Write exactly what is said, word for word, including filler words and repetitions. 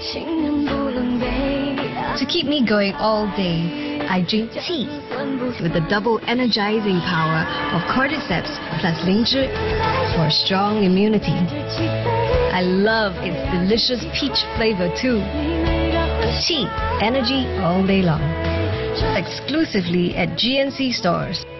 To keep me going all day, I drink tea with the double energizing power of cordyceps plus lingzhi for strong immunity. I love its delicious peach flavor too. Tea, energy all day long. Exclusively at G N C stores.